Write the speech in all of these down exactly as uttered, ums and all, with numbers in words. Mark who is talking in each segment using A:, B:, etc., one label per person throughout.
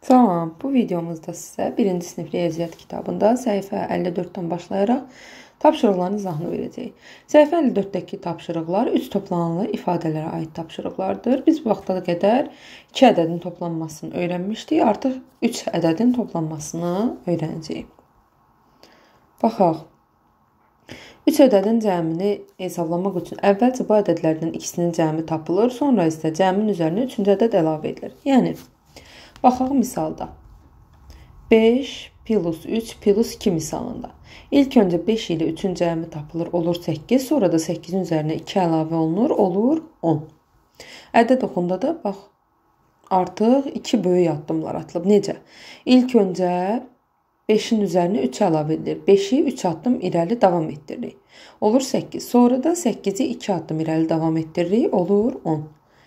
A: Salam, bu videomuzda sizə birinci sinif riyaziyyat kitabında səhifə əlli dörddən başlayaraq tapşırıqların izahını verəcəyik. Səhifə əlli dörddəki tapşırıqlar üç toplananlı ifadələrə aid tapşırıqlardır. Biz bu vaxta qədər iki ədədin toplanmasını öyrənmişdik. Artıq üç ədədin toplanmasını öyrənəcəyik. Baxaq. üç ədədin cəmini hesablamaq üçün əvvəlcə bu ədədlərdən ikisinin cəmi tapılır, sonra isə cəmin üzərinə üçüncü ədəd əlavə edilir. Yəni, baxaq misalda. beş plus üç plus iki misalında. İlk öncə beş ilə üçün cəmi tapılır, olur səkkiz. Sonra da səkkizin üzərinə iki əlavə olunur, olur on. Ədəd oxunda da bax, artıq iki böyük addımlar atılıb. Necə? İlk öncə beşin üzərinə üç əlavə edilir. beşi üç addım irəli davam etdiririk. Olur səkkiz. Sonra da səkkizi iki addım irəli davam etdiririk, olur on.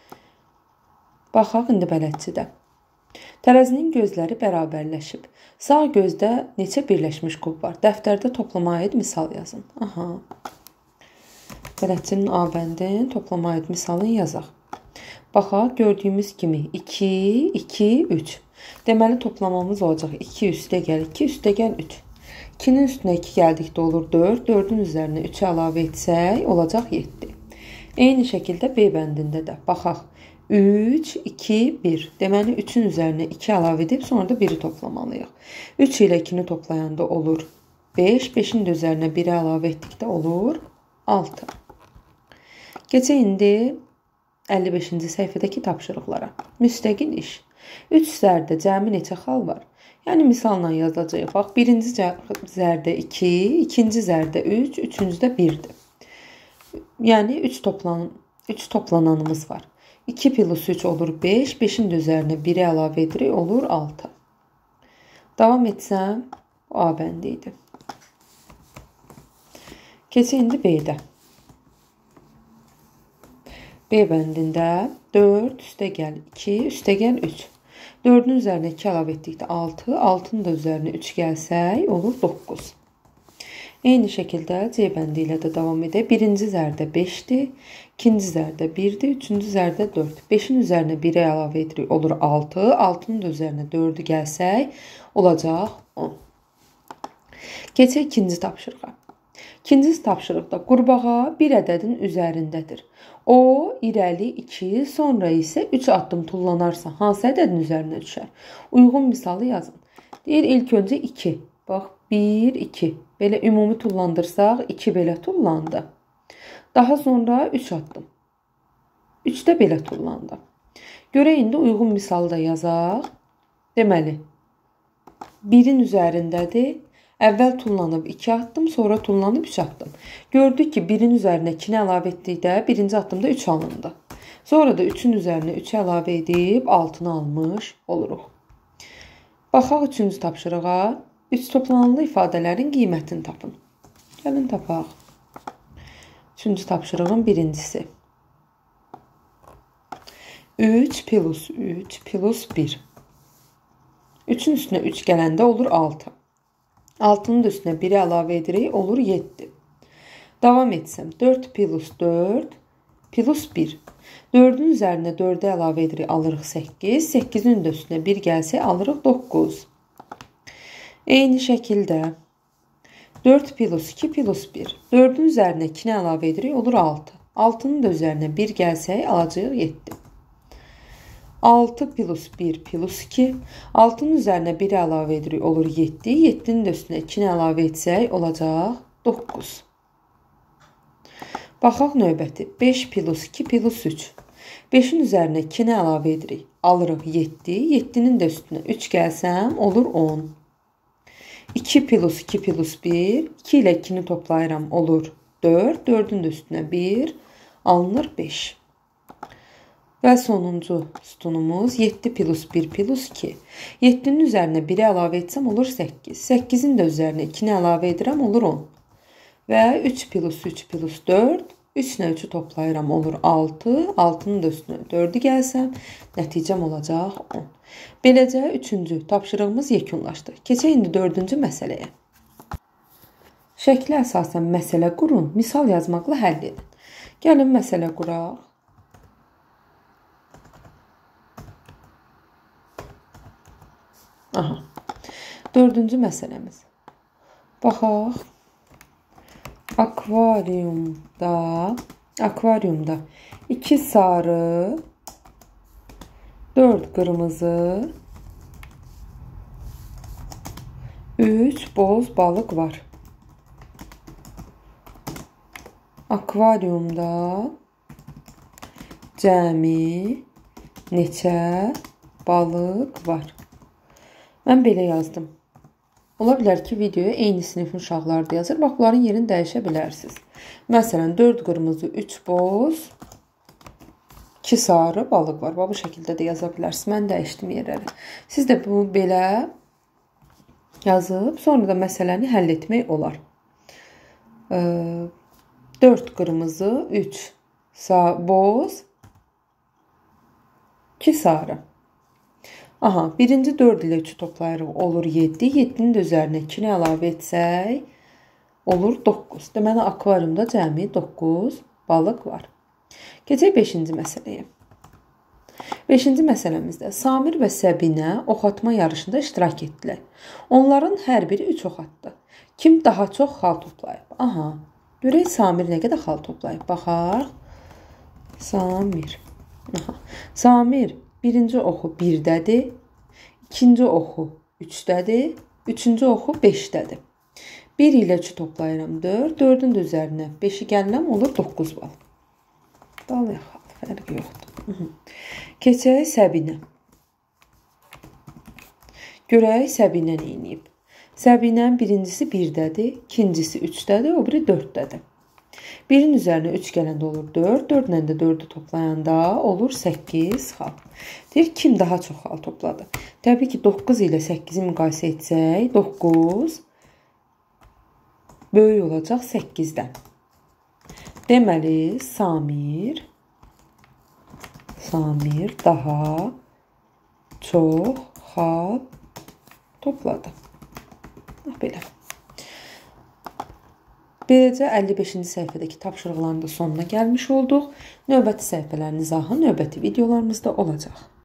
A: Baxaq indi bələdçidə. Tərəzinin gözləri bərabərləşib. Sağ gözdə neçə birləşmiş qub var? Dəftərdə toplamaya aid misal yazın. Aha. Bələdçinin A bəndin toplamaya aid misalını yazaq. Baxaq, gördüyümüz kimi iki, iki, üç. Deməli toplamamız olacaq iki üstə gəl iki, üstə gəl üç. ikinin üstünə iki gəldikdə olur dörd. dördün üzərinə üç əlavə etsək olacaq yeddi. Eyni şəkildə B bəndində də baxaq. üç, iki, bir. Deməli üçün üzərinə iki əlavə edib sonra da biri toplamalıyıq. üç ilə ikini toplayanda olur beş. beşin də üzərinə biri əlavə etdikdə olur altı. Keçək indi əlli beşinci səhifədəki tapşırıqlara. Müstəqil iş. üç zərdə cəmi neçə xal var? Yəni misalla yazacağıq. Bax, birinci zərdə iki, ikinci zərdə üç, üçüncüdə birdir. Yəni üç toplan üç toplananımız var. iki plus üç olur beş. beşin də üzərinə biri əlavə edirik, olur altı. Davam etsəm, o A bəndi idi. Keçək indi B-də. B bəndində dörd üstə gəl iki, üstə gəl üç. dördün üzərinə iki əlavə etdikdə altı, altının da üzərinə üç gəlsək, olur doqquz. Eyni şəkildə C bəndi ilə də davam edək. Birinci zərdə beşdir, ikinci zərdə birdir, üçüncü zərdə dörd. beşin üzərinə biri əlavə edirik, olur altı. altının da üzərinə dördü gəlsək, olacaq on. Keçək ikinci tapşırığa. İkinci tapşırıqda qurbağa bir ədədin üzərindədir. O, irəli iki, sonra isə üç addım tullanarsa hansı ədədin üzərinə düşər? Uyğun misalı yazın. Deyir, ilk öncə iki. Bax, bir, iki. Belə ümumi tullandırsaq, iki belə tullandı. Daha sonra üç addım. üç də belə tullandı. Görək indi uyğun misalı da yazaq. Deməli, birin üzərindədir. Əvvəl tullanıb iki addım, sonra tullanıb üç addım. Gördük ki, birin üzərinə ikini əlavə etdikdə birinci addımda üç alındı. Sonra da üçün üzərinə üç əlavə edib altını almış oluruq. Baxaq üçüncü tapşırığa. Üç toplananlı ifadələrin qiymətini tapın. Gəlin tapaq. Üçüncü tapşırığın birincisi. üç plus üç plus bir. üçün üstünə üç gələndə olur altı. altının da üstünə biri əlavə edirik, olur yeddi. Davam etsəm, dörd plus dörd plus bir. dördün üzərinə dördü əlavə edirik, alırıq səkkiz. səkkizin də üstünə bir gəlsə, alırıq doqquz. Eyni şəkildə dörd plus iki plus bir. dördün üzərinə ikini əlavə edirik, olur altı. altının da üzərinə bir gəlsək, alacağıq yeddi. altı plus bir plus iki. altının üzərinə bir əlavə edirik, olur yeddi. yeddinin də üstünə ikini əlavə etsək, olacaq doqquz. Baxaq növbəti. beş plus iki plus üç. beşin üzərinə ikini əlavə edirik, alırıq yeddi. yeddinin də üstünə üç gəlsəm, olur on. iki plus iki plus bir. iki ilə ikini toplayıram, olur dörd. dördün də üstünə bir, alınır beş. Və sonuncu sütunumuz yeddi plus bir plus iki. yeddinin üzərinə biri əlavə etsəm, olur səkkiz. səkkizin də üzərinə ikini əlavə edirəm, olur on. Və üç plus üç plus dörd. üç ilə üçü toplayıram, olur altı. altının da üstünə dördü gəlsəm, nəticəm olacaq on. Beləcə üçüncü tapşırığımız yekunlaşdı. Keçək indi dördüncü məsələyə. Şəklə əsasən məsələ qurun, misal yazmaqla həll edin. Gəlin məsələ quraq. Aha. Dördüncü məsələmiz. Baxaq. Akvaryumda akvaryumda iki sarı, dört qırmızı, üç boz balıq var. Akvaryumda cəmi neçə balıq var? Mən belə yazdım. Ola bilər ki, videoya eyni sinifin uşaqları da yazır. Bax, bunların yerini dəyişə bilərsiniz. Məsələn, dörd qırmızı, üç boz, iki sarı balıq var. Bu şəkildə də yaza bilərsiniz. Mən dəyişdim yerləri. Siz də bu belə yazıb, sonra da məsələni həll etmək olar. dörd qırmızı, üç boz, iki sarı. Aha, birinci dörd ilə üçü toplayırıq, olur yeddi. yeddinin də üzərinə ikini əlavə etsək, olur doqquz. Deməli, akvaryumda cəmi doqquz balıq var. Keçək beşinci məsələyə. beşinci məsələmizdə Samir və Səbinə ox atma yarışında iştirak etdilər. Onların hər biri üç ox atdı. Kim daha çox xal toplayıb? Aha, görək Samir nə qədər xal toplayıb. Baxaq. Samir. Aha. Samir birinci oxu birdədir, ikinci oxu üçdədir, üçüncü oxu beşdədir. bir ilə üçü toplayıram dörd, dördün də üzərinə beşi gəlirəm, olur doqquz bal. Dal yaxal, fərqi yoxdur. Keçək Səbinə. Görək Səbinə nə edib. Səbinənin birincisi birdədir, ikincisi üçdədir, o biri dörddədir. birin üzərinə üç gələndə olur dörd, dörd ilə də dördü toplayanda olur səkkiz xal. Deyir, kim daha çox xal topladı? Təbii ki, doqquz ilə səkkizi müqayisə etsək, doqquz böyük olacaq səkkizdən. Deməli, Samir Samir daha çox xal topladı. Belə. Beləcə əlli beşinci səhifədəki tapşırıqların da sonuna gəlmiş olduq. Növbəti səhifələrin izahı növbəti videolarımızda olacaq.